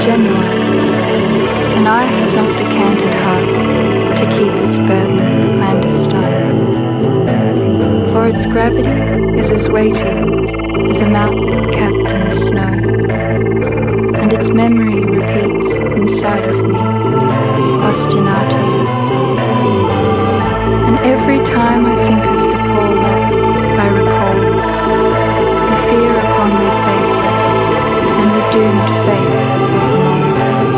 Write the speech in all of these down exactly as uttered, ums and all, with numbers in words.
genuine, and I have not the candid heart to keep its burden clandestine. For its gravity is as weighty as a mountain capped in snow, and its memory repeats inside of me, ostinato. And every time I think of the poor lot, I recall the fear upon their faces and the doomed fate of them all.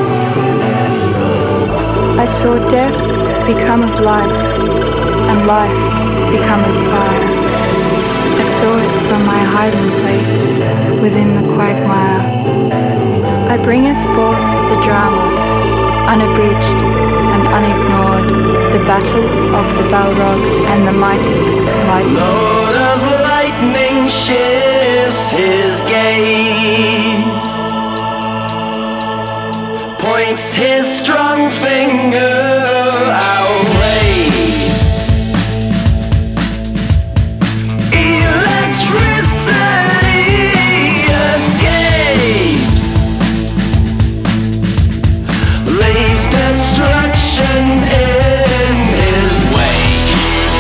I saw death become of light and life become of fire. I saw it from my hiding place within the quagmire. I bringeth forth the drama, unabridged and unignored, the battle of the Balrog and the mighty lightning. Lord of lightning shifts his gaze, points his strong finger our way. Electricity escapes, leaves destruction in his wake.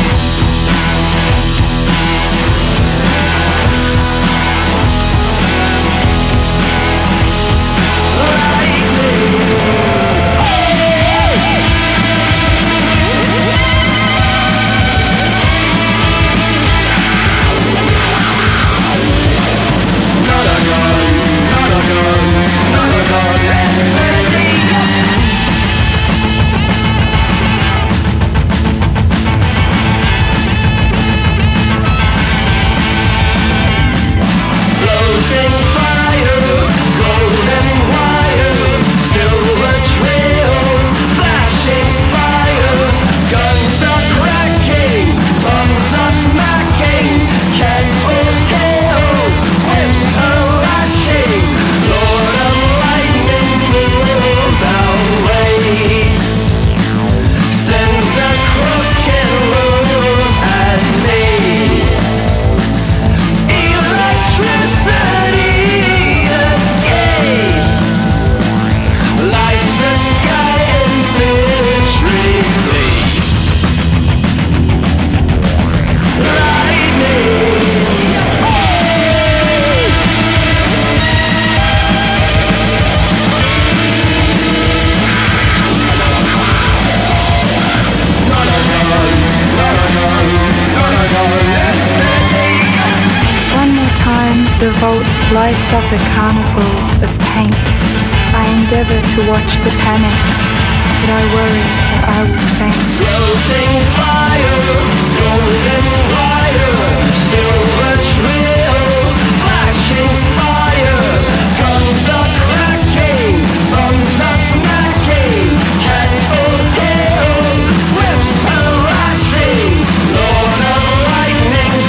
The vault lights up a carnival of paint. I endeavor to watch the panic, but I worry that I will faint. Floating fire, golden wire, silver trails, flashing spire, guns are cracking, bombs are smacking, cattle tails, whips and lashings. Lord of lightning's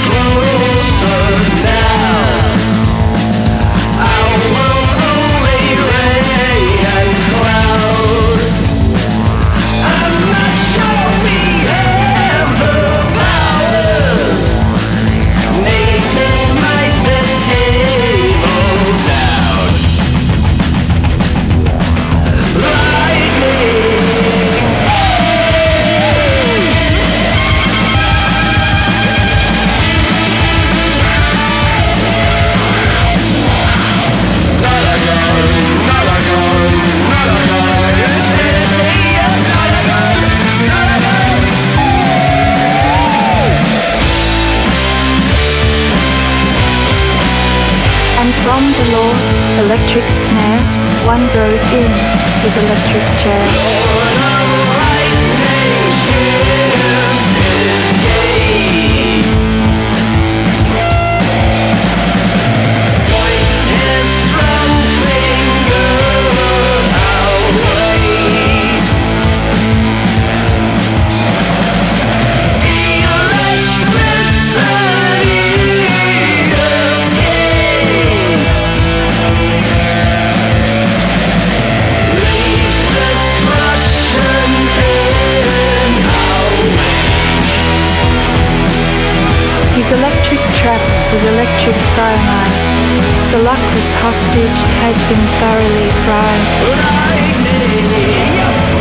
closer now. Our world's only ray and cloud. I'm not sure we have the power. Need to smite this evil down. Lightning. And from the Lord's electric snare, one goes in his electric chair. Lord of lightning shifts his gaze, points his strong finger our way. Electricity escapes, leaves destruction has been thoroughly fried. Like me.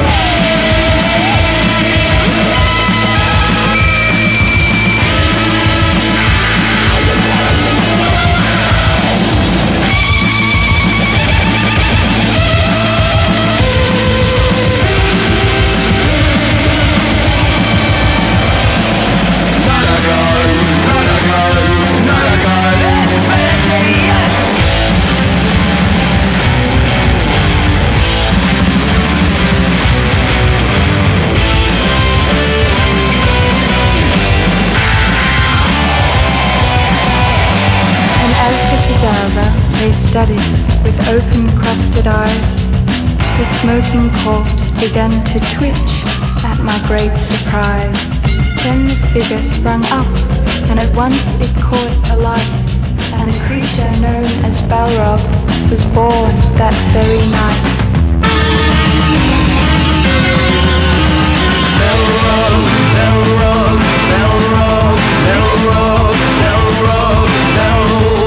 They studied with open-crusted eyes. The smoking corpse began to twitch at my great surprise. Then the figure sprung up, and at once it caught alight, and the creature known as Balrog was born that very night. Balrog, Balrog, Balrog, Balrog, Balrog, Balrog.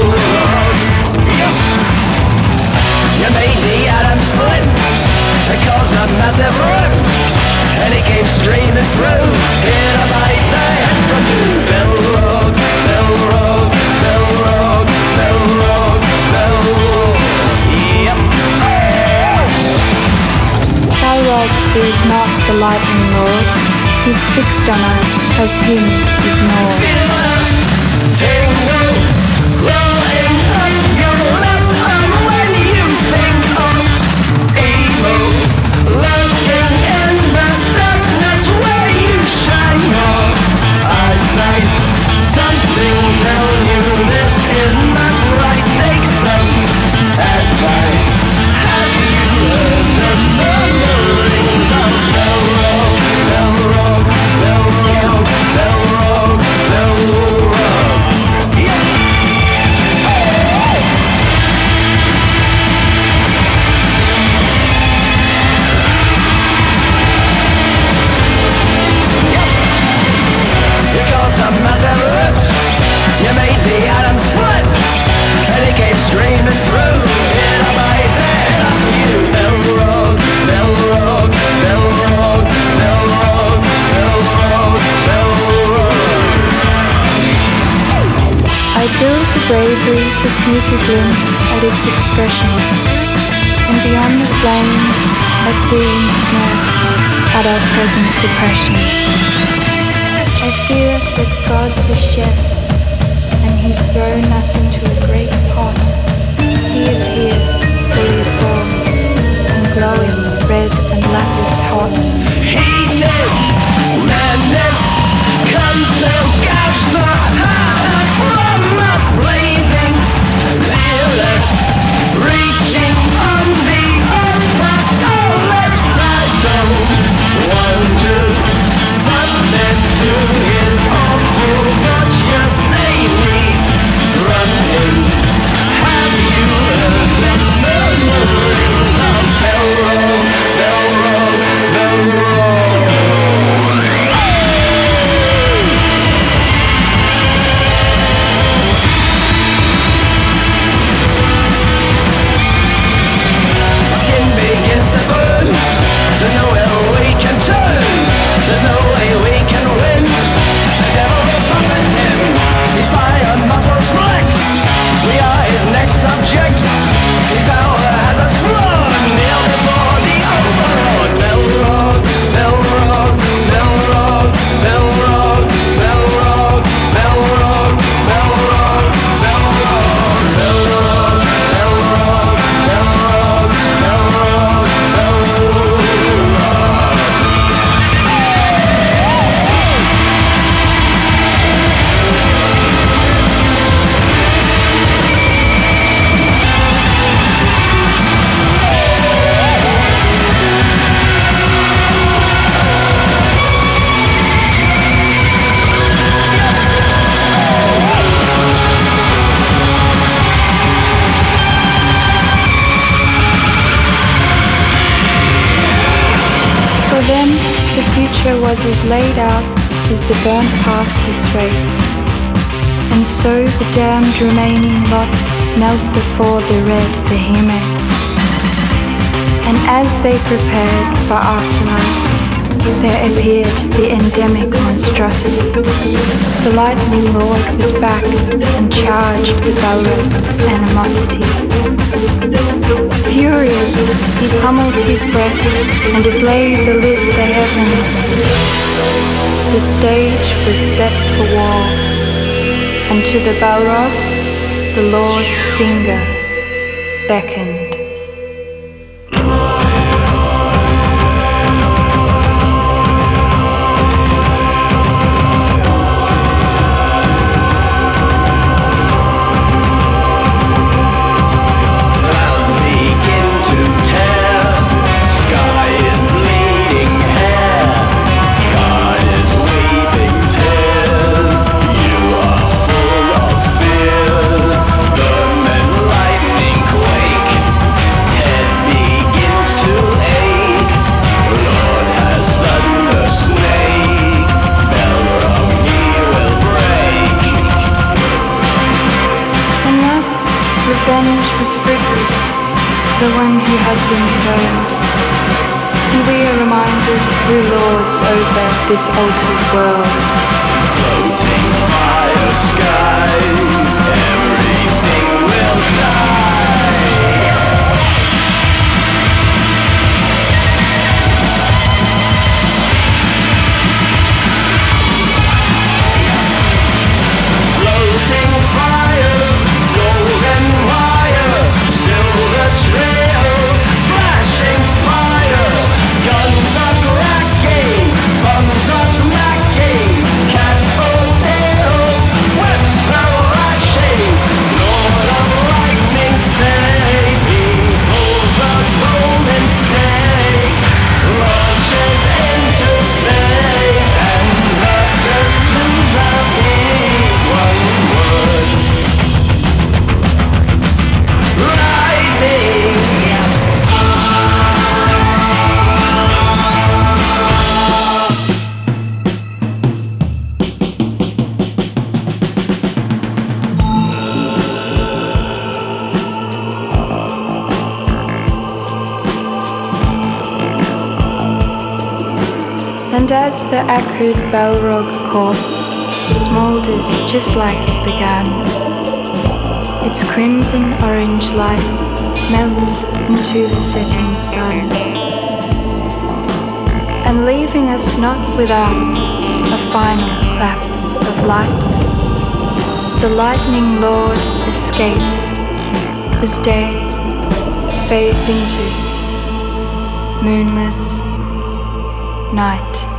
You made the atom split, it caused a massive rift, and it came streaming through, hit a bite the head from you. Balrog, Balrog, Balrog, Balrog, Balrog, yep. Balrog fears not the lightning lord, he's fixed on us, as him ignored. Feel a tingle rolling up your left arm when you think of evil, lurking in the darkness where you shine your eyesight. Something tells you this is not right. Take some advice. Have you heard the murmurings of Balrog, Balrog, Balrog, Balrog, Balrog? You caused a massive rift, you made the atom split, and it came screaming through, in a bite there of you. Balrog, Balrog, Balrog, Balrog, Balrog, Balrog. I build the bravery to sneak a glimpse at its expression, and beyond the flames I see him smirk at our present depression. I fear that God's a chef, and he's thrown us into a great pot. He is here, fully formed, and glowing red and lapis hot. Heated madness comes to gouge the heart from us, blazing zealot, reaching on the earth, but all upside down. One, two, submit to his awful touch. You say we run in. Have you heard the murmurings of Balrog, Balrog, Balrog? Skin begins to burn. There's nowhere we can turn. There's no way we can win. The devil puppets him. His fire muscles flex. We are his next subjects. His power has us flung. Kneel before the overlord. Balrog, Balrog, Balrog, Balrog, Balrog, Balrog, Balrog, Balrog, Balrog, Balrog, Balrog, Balrog, Balrog. For them, the future was as laid out as the burnt path he straight, And so the damned remaining lot knelt before the red behemoth. And as they prepared for afterlife, there appeared the endemic monstrosity. The lightning lord was back and charged the Balrog with animosity. Furious, he pummeled his breast, and ablaze alit the heavens. The stage was set for war, and to the Balrog, the Lord's finger beckoned. Revenge was fruitless for the one who had been turned, and we are reminded we're lords over this altered world. Floating fire sky, everything will die. Floating fire, golden wire, silver trails, flashing spire, guns are cracking, bombs are smacking, catapult tails, whips fell lashings, Lord of lightning save me, pulls a golden stake, launches into space and vectors to the east, one word. And as the acrid Balrog corpse smoulders just like it began, its crimson orange light melts into the setting sun, and leaving us not without a final clap of light, the lightning lord escapes as day fades into moonless night.